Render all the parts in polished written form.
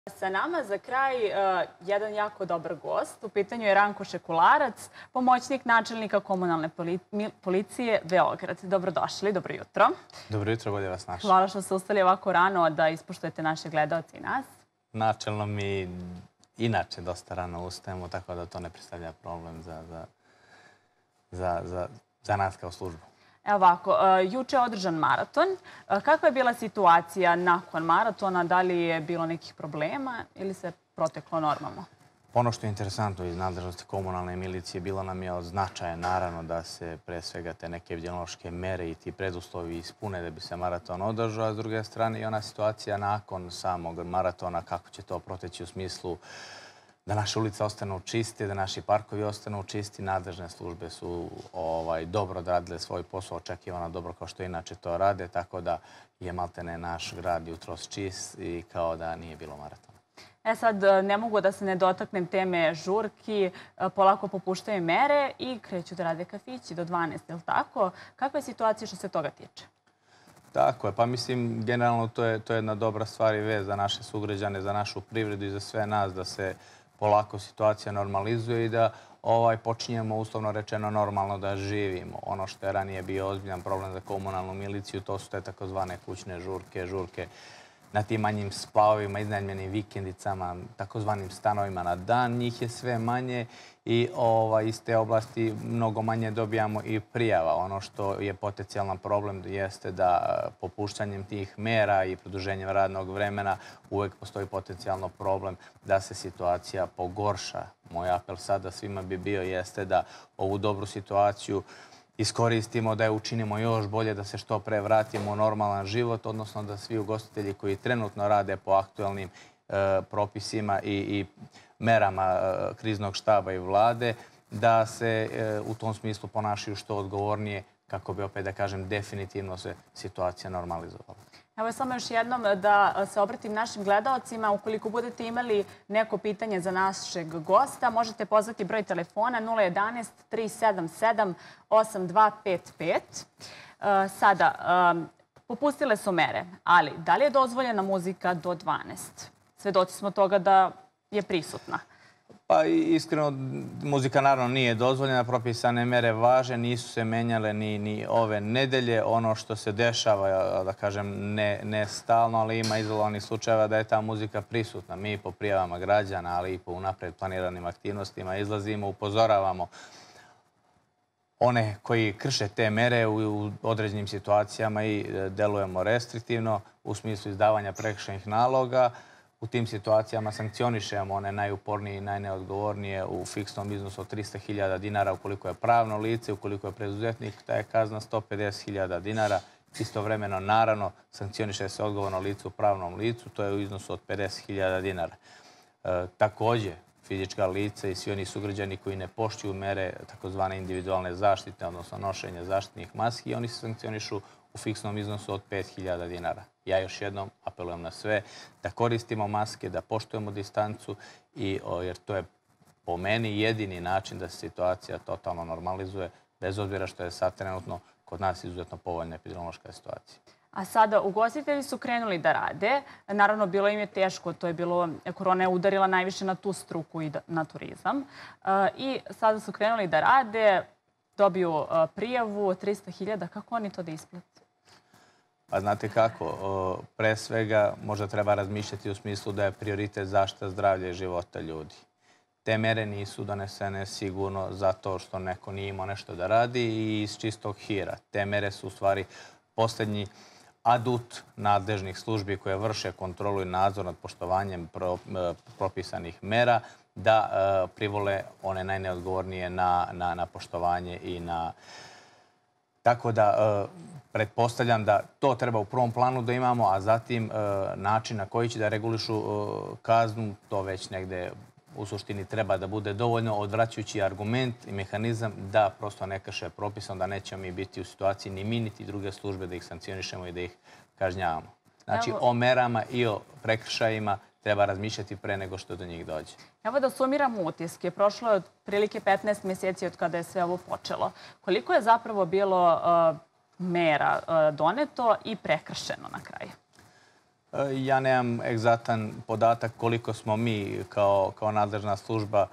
Sa nama za kraj jedan jako dobar gost. U pitanju je Ranko Šekularac, pomoćnik načelnika komunalne policije Beograd. Dobrodošli, dobro jutro. Dobro jutro, bolje vas našli. Hvala što ste ustali ovako rano da ispoštujete naše gledalce i nas. Načelno mi inače dosta rano ustajemo, tako da to ne predstavlja problem za nas kao službu. Evo ovako, juče je održan maraton. Kakva je bila situacija nakon maratona? Da li je bilo nekih problema ili se proteklo normalno? Ono što je interesantno iz nadležnosti komunalne milicije bilo nam je od značaja naravno da se pre svega te neke epidemiološke mere i ti preduslovi ispune da bi se maraton održao, a s druge strane i ona situacija nakon samog maratona, kako će to proteći u smislu da naše ulice ostanu čiste, da naši parkovi ostanu čisti. Nadležne službe su dobro odradile svoj posao, očekivano dobro kao što inače to rade, tako da je maltene naš grad jutros čist i kao da nije bilo maratona. Sad, ne mogu da se ne dotaknem teme žurki, polako popuštaju mere i kreću da rade kafići do 12, je li tako? Kakva je situacija što se toga tiče? Tako je, pa mislim, generalno to je jedna dobra stvar i vez za naše sugrađane, za našu privredu i za sve nas da se polako situacija normalizuje i da počinjemo, uslovno rečeno, normalno da živimo. Ono što je ranije bio ozbiljan problem za komunalnu miliciju, to su te takozvane kućne žurke na tim manjim splavovima, iznajmljenim vikendicama, takozvanim stanovima na dan. Njih je sve manje i iz te oblasti mnogo manje dobijamo i prijava. Ono što je potencijalan problem jeste da popuštanjem tih mera i produženjem radnog vremena uvek postoji potencijalno problem da se situacija pogorša. Moj apel sada svima bi bio jeste da ovu dobru situaciju iskoristimo, da je učinimo još bolje, da se što pre vratimo u normalan život, odnosno da svi ugostitelji koji trenutno rade po aktualnim propisima i merama kriznog štaba i vlade, da se u tom smislu ponašaju što odgovornije kako bi, opet da kažem, definitivno se situacija normalizovala. Evo samo još jednom da se obratim našim gledalcima. Ukoliko budete imali neko pitanje za našeg gosta, možete pozvati broj telefona 011 377 8255. Sada, popustile su mere, ali da li je dozvoljena muzika do 12? Svedoci smo toga da je prisutna. Pa iskreno, muzika naravno nije dozvoljena, propisane mere važe, nisu se menjale ni ove nedelje. Ono što se dešava, da kažem, ne stalno, ali ima izolovanih slučajeva da je ta muzika prisutna. Mi po prijavama građana, ali i po unapred planiranim aktivnostima izlazimo, upozoravamo one koji krše te mere u određenim situacijama i delujemo restriktivno u smislu izdavanja prekršajnih naloga. U tim situacijama sankcionišemo one najupornije i najneodgovornije u fiksnom iznosu od 300.000 dinara ukoliko je pravno lice, ukoliko je preduzetnik, ta je kazna 150.000 dinara. Istovremeno, naravno, sankcioniše se odgovorno lice u pravnom licu, to je u iznosu od 50.000 dinara. Također, fizička lica i svi oni sugrađani koji ne poštuju mere takozvane individualne zaštite, odnosno nošenja zaštitnih maski, oni se sankcionišu u fiksnom iznosu od 5.000 dinara. Ja još jednom apelujem na sve da koristimo maske, da poštujemo distancu, jer to je po meni jedini način da se situacija totalno normalizuje, bez obzira što je sad trenutno kod nas izuzetno povoljna epidemiološka situacija. A sada, ugostitelji su krenuli da rade. Naravno, bilo im je teško. Korona je udarila najviše na tu struku i na turizam. I sada su krenuli da rade, dobiju prijavu 300.000. Kako oni to da isplate? Pa znate kako, pre svega možda treba razmišljati u smislu da je prioritet zaštita zdravlja i života ljudi. Te mere nisu donesene sigurno zato što neko nije imao nešto da radi i iz čistog hira. Te mere su u stvari posljednji adut nadležnih službi koje vrše kontrolu i nadzor nad poštovanjem propisanih mera da privole one najneodgovornije na poštovanje i na... Tako da pretpostavljam da to treba u prvom planu da imamo, a zatim način na koji će da regulišu kaznu, to već negde u suštini treba da bude dovoljno odvraćajući argument i mehanizam da prosto ne krše propis, onda nećemo mi biti u situaciji ni mi niti druge službe da ih sankcionišemo i da ih kažnjavamo. Znači, o merama i o prekršajima treba razmišljati pre nego što do njih dođe. Evo da sumiramo utiske. Prošlo je otprilike 15 mjeseci od kada je sve ovo počelo. Koliko je zapravo bilo mera doneto i prekršeno na kraju? Ja nemam egzaktan podatak koliko smo mi kao nadležna služba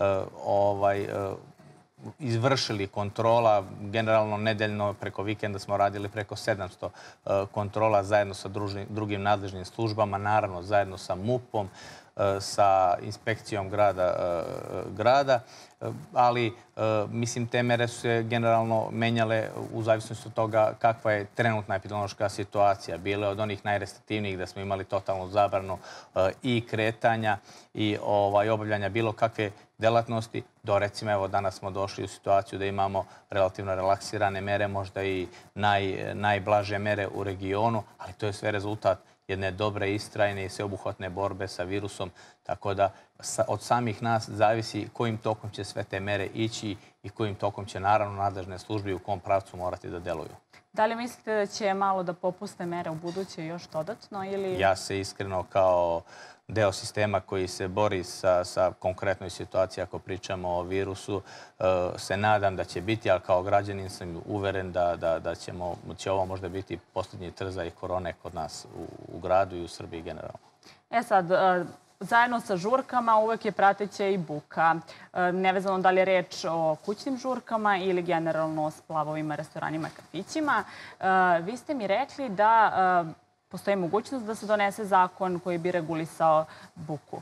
izvršili kontrola. Generalno nedeljno preko vikenda smo radili preko 700 kontrola zajedno sa drugim nadležnim službama, naravno zajedno sa MUP-om, sa inspekcijom grada, ali mislim te mere su se generalno menjale u zavisnosti od toga kakva je trenutna epidemiološka situacija. Bile od onih najrestriktivnijih da smo imali totalnu zabranu i kretanja i obavljanja bilo kakve delatnosti, do recimo evo danas smo došli u situaciju da imamo relativno relaksirane mere, možda i najblaže mere u regionu, ali to je sve rezultat jedne dobre, istrajne i sveobuhvatne borbe sa virusom. Tako da od samih nas zavisi kojim tokom će sve te mere ići i kojim tokom će naravno nadležne službe i u kom pravcu morati da deluju. Da li mislite da će malo da popuste mere u buduće još dodatno ili... Ja se iskreno kao deo sistema koji se bori sa konkretnoj situaciji, ako pričamo o virusu, se nadam da će biti, ali kao građanin sam uveren da će ovo možda biti posljednji trzaj korone kod nas u gradu i u Srbiji generalno. Sad, zajedno sa žurkama uvek je prateća i buka. Nevezano da li je reč o kućnim žurkama ili generalno o splavovima, restoranima, kafićima. Vi ste mi rekli da postoji mogućnost da se donese zakon koji bi regulisao buku.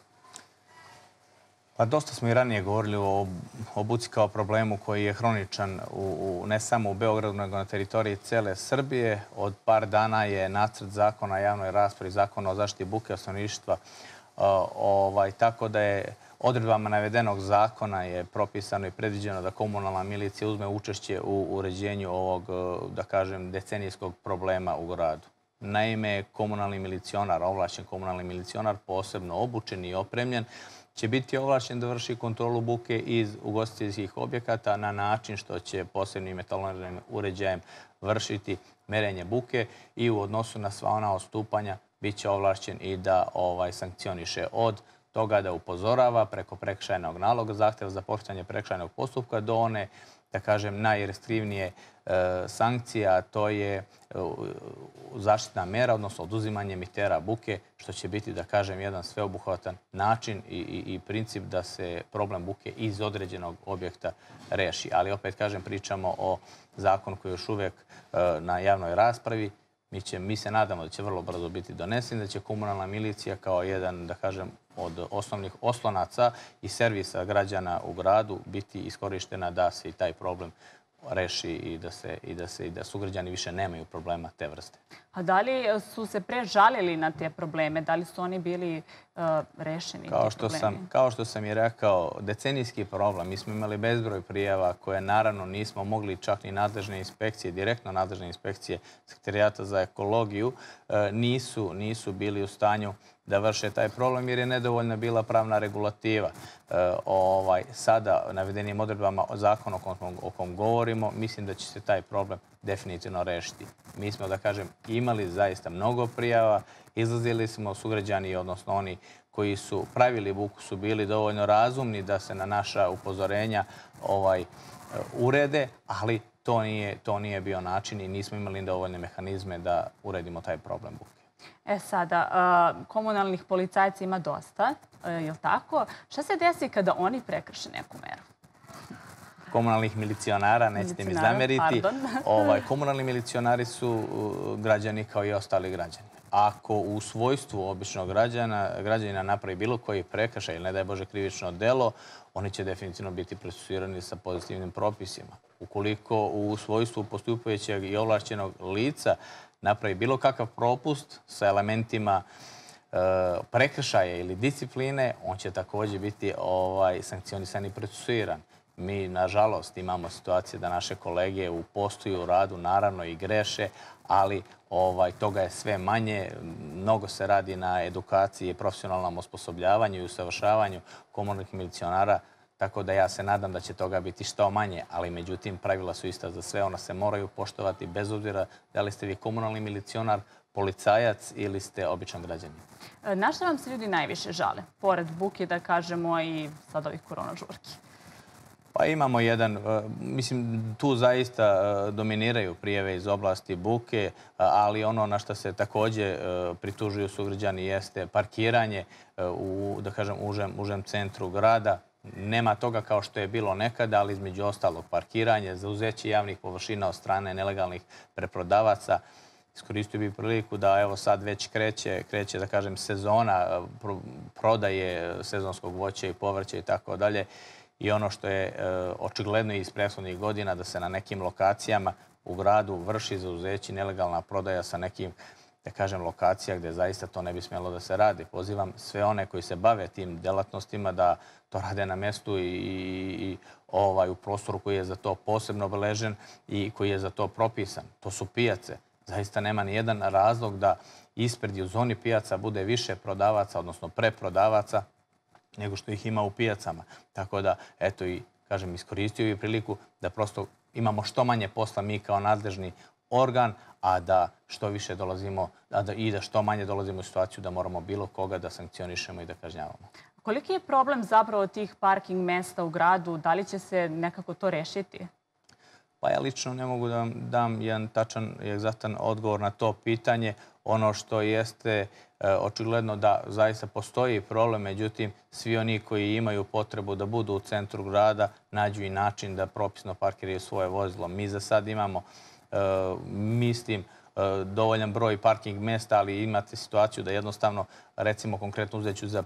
Pa dosta smo i ranije govorili o buci kao problemu koji je hroničan ne samo u Beogradu, nego na teritoriji cele Srbije. Od par dana je nacrt zakona o javnoj raspravi, zakona o zaštiti buke stanovništva. Tako da je odredbama navedenog zakona je propisano i predviđeno da komunalna milicija uzme učešće u uređenju ovog, da kažem, decenijskog problema u gradu. Naime, komunalni milicionar, ovlašćen komunalni milicionar, posebno obučen i opremljen, će biti ovlašćen da vrši kontrolu buke iz ugostiteljskih objekata na način što će posebnim etalonirnim uređajem vršiti merenje buke i u odnosu na sva ona odstupanja bit će ovlašćen i da sankcioniše od toga da upozorava preko prekršajnog naloga, zahteva za pokretanje prekršajnog postupka do one, da kažem, najrestriktivnije sankcije, a to je zaštitna mera, odnosno oduzimanje emitera buke, što će biti, da kažem, jedan sveobuhvatan način i princip da se problem buke iz određenog objekta reši. Ali opet, kažem, pričamo o zakonu koji je još uvijek na javnoj raspravi. Mi se nadamo da će vrlo brzo biti donesen, da će komunalna milicija kao jedan, da kažem, od osnovnih oslonaca i servisa građana u gradu biti iskorištena da se i taj problem reši i da sugrađani više nemaju problema te vrste. A da li su se pre žalili na te probleme? Da li su oni bili rešeni, ti problemi? Kao što sam i rekao, decenijski problem. Mi smo imali bezbroj prijava koje naravno nismo mogli čak ni nadležne inspekcije, direktno nadležne inspekcije Sekretarijata za ekologiju, nisu bili u stanju da vrše taj problem jer je nedovoljna bila pravna regulativa. Sada, navedenim odredbama zakona o kom govorimo, mislim da će se taj problem definitivno rešiti. Mi smo, da kažem, imali zaista mnogo prijava, izlazili smo sugrađani, odnosno oni koji su pravili buku su bili dovoljno razumni da se na naša upozorenja urede, ali to nije bio način i nismo imali dovoljne mehanizme da uredimo taj problem buke. Sada, komunalnih policajaca ima dosta, je li tako? Šta se desi kada oni prekrše neku meru? Komunalnih milicionara, nećete mi zameriti. Komunalni milicionari su građani kao i ostali građani. Ako u svojstvu običnog građanina napravi bilo koji prekršaj ili ne daj Bože krivično delo, oni će definitivno biti procesuirani sa pozitivnim propisima. Ukoliko u svojstvu postupajućeg i ovlašćenog lica napravi bilo kakav propust sa elementima prekršaja ili discipline, on će također biti sankcionisan i procesuiran. Mi, nažalost, imamo situacije da naše kolege upostuju u radu, naravno i greše, ali toga je sve manje. Mnogo se radi na edukaciji i profesionalnom osposobljavanju i usavršavanju komunalnih milicionara, tako da ja se nadam da će toga biti što manje, ali međutim pravila su ista za sve, ona se moraju poštovati bez obzira da li ste vi komunalni milicionar, policajac ili ste običan građanin. Na šta vam se ljudi najviše žale? Pored buke, da kažemo, i sad ovih korona žurki. Pa imamo jedan, mislim, tu zaista dominiraju prijave iz oblasti buke, ali ono na što se također pritužuju sugrađani jeste parkiranje u, da kažem, užem centru grada. Nema toga kao što je bilo nekada, ali između ostalog parkiranje, zauzeće javnih površina od strane nelegalnih preprodavaca. Iskoristio bih priliku da evo sad već kreće da kažem sezona prodaje sezonskog voća i povrća i tako dalje. I ono što je očigledno iz prethodnih godina da se na nekim lokacijama u gradu vrši zauzeće nelegalna prodaja sa nekim, da kažem, lokacija gdje zaista to ne bi smjelo da se radi. Pozivam sve one koji se bave tim delatnostima da to rade na mjestu i u prostoru koji je za to posebno obeležen i koji je za to propisan. To su pijace. Zaista nema ni jedan razlog da ispred i u zoni pijaca bude više prodavaca, odnosno preprodavaca, nego što ih ima u pijacama. Tako da, eto i, kažem, iskoristio bih priliku da prosto imamo što manje posla mi kao nadležni organ, a da što više dolazimo i da što manje dolazimo u situaciju da moramo bilo koga da sankcionišemo i da kažnjavamo. Koliki je problem zapravo tih parking mesta u gradu? Da li će se nekako to rešiti? Pa ja lično ne mogu da vam dam jedan tačan i egzaktan odgovor na to pitanje. Ono što jeste očigledno da zaista postoji problem, međutim, svi oni koji imaju potrebu da budu u centru grada nađu i način da propisno parkiraju svoje vozilo. Mi za sad imamo, mislim, dovoljan broj parking mesta, ali imate situaciju da jednostavno, recimo konkretno uzeću za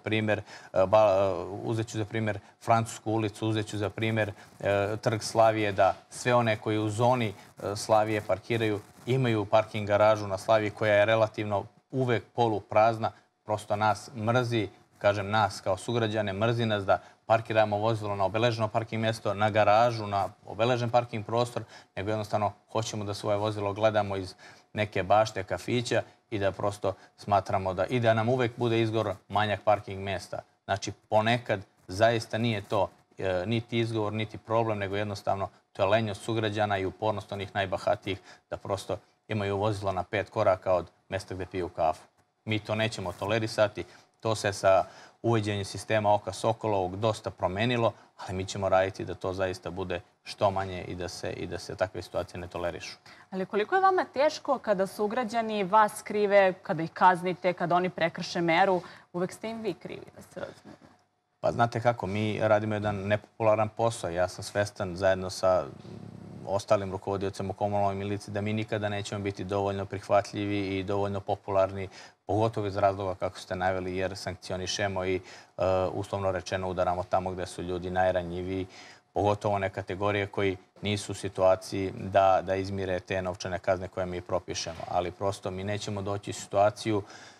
primjer Francusku ulicu, uzeću za primjer Trg Slavije, da sve one koji u zoni Slavije parkiraju imaju parking garažu na Slaviji koja je relativno uvek poluprazna. Prosto nas mrzi, kažem nas kao sugrađane, mrzi nas da parkiramo vozilo na obeleženo parking mjesto, na garažu, na obeležen parking prostor, nego jednostavno hoćemo da svoje vozilo gledamo iz neke bašte, kafića i da prosto smatramo da nam uvek bude izgovor manjak parking mjesta. Znači, ponekad zaista nije to niti izgovor, niti problem, nego jednostavno to je lenjost sugrađana i upornost onih najbahatijih da prosto imaju vozilo na 5 koraka od mjesta gdje piju kafu. Mi to nećemo tolerisati. To se sa uvođenjem sistema Oka Sokolovog dosta promenilo, ali mi ćemo raditi da to zaista bude što manje i da se takve situacije ne tolerišu. Ali koliko je vama teško kada sugrađani vas krive, kada ih kaznite, kada oni prekrše meru, uvek ste im vi krivi, da se razumemo? Pa znate kako, mi radimo jedan nepopularan posao. Ja sam svestan zajedno sa ostalim rukovodiocima u komunalnoj miliciji da mi nikada nećemo biti dovoljno prihvatljivi i dovoljno popularni, pogotovo iz razloga kako ste naveli, jer sankcionišemo i uslovno rečeno udaramo tamo gdje su ljudi najranjiviji, pogotovo one kategorije koji nisu u situaciji da izmire te novčane kazne koje mi propišemo. Ali prosto mi nećemo doći u situaciju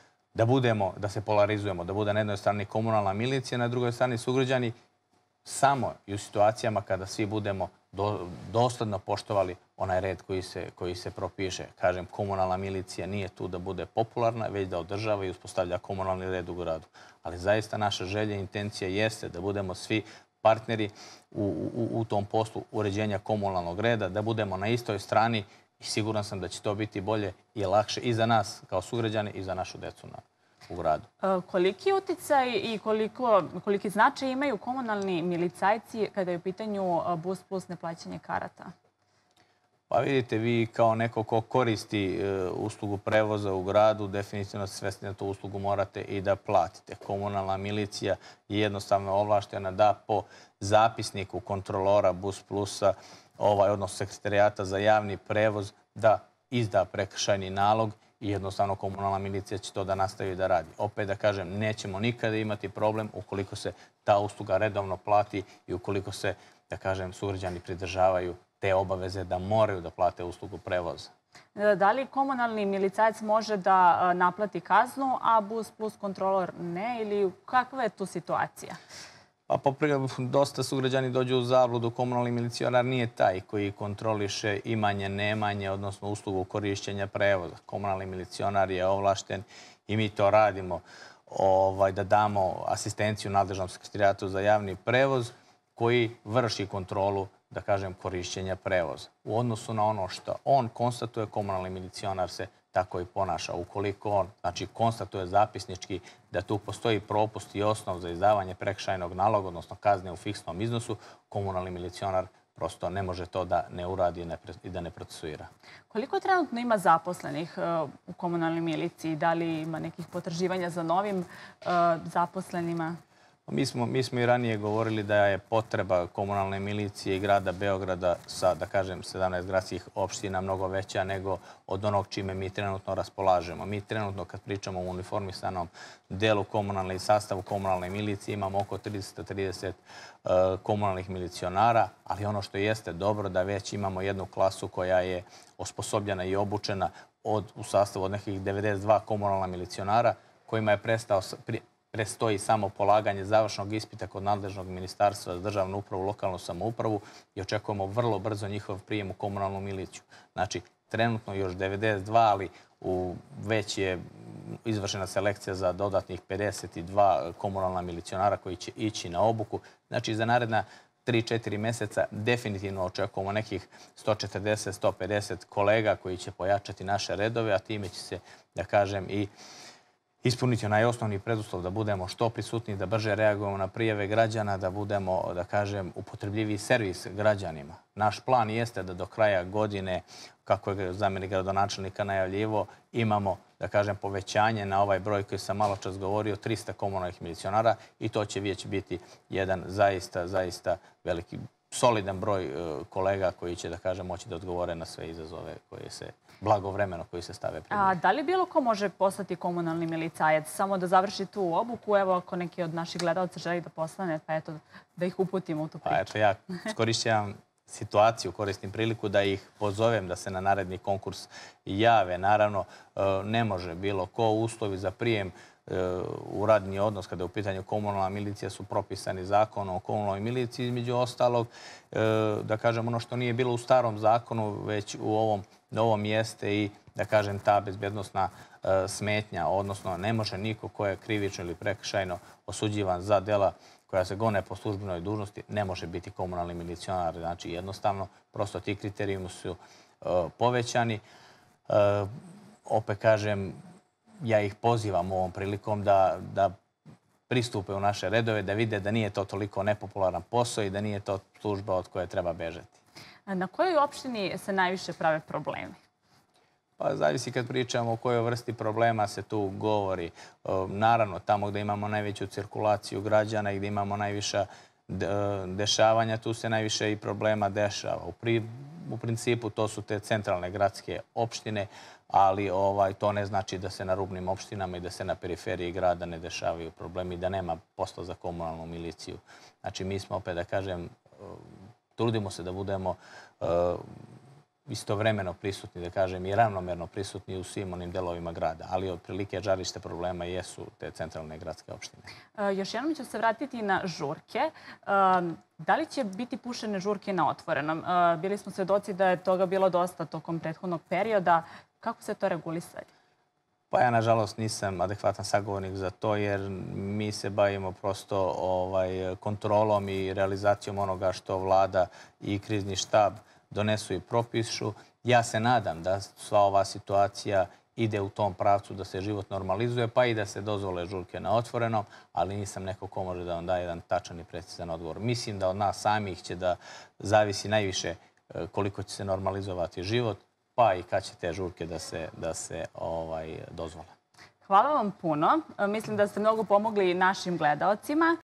da se polarizujemo, da bude na jednoj strani komunalna milicija, na drugoj strani sugrađani, samo i u situacijama kada svi budemo dosledno poštovali onaj red koji se propiše. Kažem, komunalna milicija nije tu da bude popularna, već da održava i uspostavlja komunalni red u gradu. Ali zaista naša želja i intencija jeste da budemo svi partneri u tom poslu uređenja komunalnog reda, da budemo na istoj strani i siguran sam da će to biti bolje i lakše i za nas kao sugrađane i za našu decu u gradu. Koliki uticaj i koliki značaj imaju komunalni milicajci kada je u pitanju Bus Plus neplaćanje karata? Pa vidite, vi kao neko ko koristi uslugu prevoza u gradu, definitivno svesni da tu uslugu morate i da platite. Komunalna milicija je jednostavno ovlaštena da po zapisniku kontrolora Bus Plusa, odnosno sekretarijata za javni prevoz, da izda prekršajni nalog i jednostavno komunalna milicija će to da nastavi da radi. Opet da kažem, nećemo nikada imati problem ukoliko se ta usluga redovno plati i ukoliko se, da kažem, sugrađani pridržavaju te obaveze da moraju da plate uslugu prevoza. Da li komunalni milicajac može da naplati kaznu, a Bus Plus kontrolor ne? Ili kakva je tu situacija? Pa dosta sugrađani dođu u zabludu. Komunalni milicionar nije taj koji kontroliše imanje, nemanje, odnosno uslugu korišćenja prevoza. Komunalni milicionar je ovlašten i mi to radimo da damo asistenciju nadležnom sekretarijatu za javni prevoz koji vrši kontrolu, da kažem, korišćenja prevoza. U odnosu na ono što on konstatuje, komunalni milicionar se tako i ponaša. Ukoliko on, znači, konstatuje zapisnički da tu postoji propust i osnov za izdavanje prekršajnog naloga, odnosno kazne u fiksnom iznosu, komunalni milicionar prosto ne može to da ne uradi i da ne procesuira. Koliko trenutno ima zaposlenih u komunalnoj miliciji? Da li ima nekih potraživanja za novim zaposlenima? Mi smo i ranije govorili da je potreba komunalne milicije i grada Beograda sa, da kažem, 17 gradskih opština mnogo veća nego od onog čime mi trenutno raspolažemo. Mi trenutno, kad pričamo o uniformisanom delu komunalne i sastavu komunalne milicije, imamo oko 330 komunalnih milicionara, ali ono što jeste dobro da već imamo jednu klasu koja je osposobljena i obučena u sastavu od nekih 92 komunalna milicionara kojima je prestoji samo polaganje završnog ispita kod nadležnog ministarstva za državnu upravu, lokalnu samoupravu i očekujemo vrlo brzo njihov prijem u komunalnu miliciju. Znači, trenutno još 92, ali već je izvršena selekcija za dodatnih 52 komunalna milicionara koji će ići na obuku. Znači, za naredna 3-4 mjeseca definitivno očekujemo nekih 140-150 kolega koji će pojačati naše redove, a time će se, da kažem, i ispuniti onaj osnovni preduslov da budemo što prisutniji, da brže reagujemo na prijave građana, da budemo, da kažem, upotrebljiviji servis građanima. Naš plan jeste da do kraja godine, kako je zamjenik gradonačelnika najavljivo, imamo, da kažem, povećanje na ovaj broj koji sam malo čas govorio, 300 komunalnih milicionara i to će već biti jedan zaista veliki, solidan broj kolega koji će, da kažem, moći da odgovore na sve izazove koje se blagovremeno koji se stave pred njih. A da li bilo ko može postati komunalni milicajac? Samo da završi tu obuku, evo ako neki od naših gledalaca želi da postane, pa eto da ih uputimo u tu priču. Pa eto, ja iskorišćavam situaciju, koristim priliku da ih pozovem da se na naredni konkurs jave. Naravno, ne može bilo ko. Uslovi za prijem u radni odnos kada je u pitanju komunalna milicija su propisani zakonom o komunalnoj miliciji. Između ostalog, da kažem, ono što nije bilo u starom zakonu, već u ovom novom jeste i, da kažem, ta bezbjednosna smetnja, odnosno ne može niko ko je krivično ili prekršajno osuđivan za dela koja se gone po službenoj dužnosti, ne može biti komunalni milicionar. Znači, jednostavno, prosto ti kriterijumi su povećani. Opet kažem, ja ih pozivam ovom prilikom da pristupe u naše redove, da vide da nije to toliko nepopularan posao i da nije to služba od koje treba bežati. Na kojoj opštini se najviše prave problemi? Pa zavisi kad pričamo o kojoj vrsti problema se tu govori. Naravno, tamo gdje imamo najveću cirkulaciju građana i gdje imamo najviša dešavanja, tu se najviše i problema dešava. U principu to su te centralne gradske opštine, ali to ne znači da se na rubnim opštinama i da se na periferiji grada ne dešavaju problemi i da nema posla za komunalnu miliciju. Znači, mi smo, opet da kažem, trudimo se da budemo istovremeno prisutni, da kažem, i ravnomerno prisutni u svim onim delovima grada. Ali otprilike žarište problema jesu te centralne gradske opštine. Još jednom ću se vratiti na žurke. Da li će biti pušene žurke na otvorenom? Bili smo svedoci da je toga bilo dosta tokom prethodnog perioda. Kako se to regulisali? Pa ja, nažalost, nisam adekvatan sagovornik za to, jer mi se bavimo prosto kontrolom i realizacijom onoga što vlada i krizni štab donesu i propišu. Ja se nadam da sva ova situacija ide u tom pravcu da se život normalizuje, pa i da se dozvole žurke na otvorenom, ali nisam neko ko može da vam daje jedan tačan i precizan odgovor. Mislim da od nas samih će da zavisi najviše koliko će se normalizovati život, pa i kad će te žurke da se dozvole. Hvala vam puno. Mislim da ste mnogo pomogli našim gledaocima.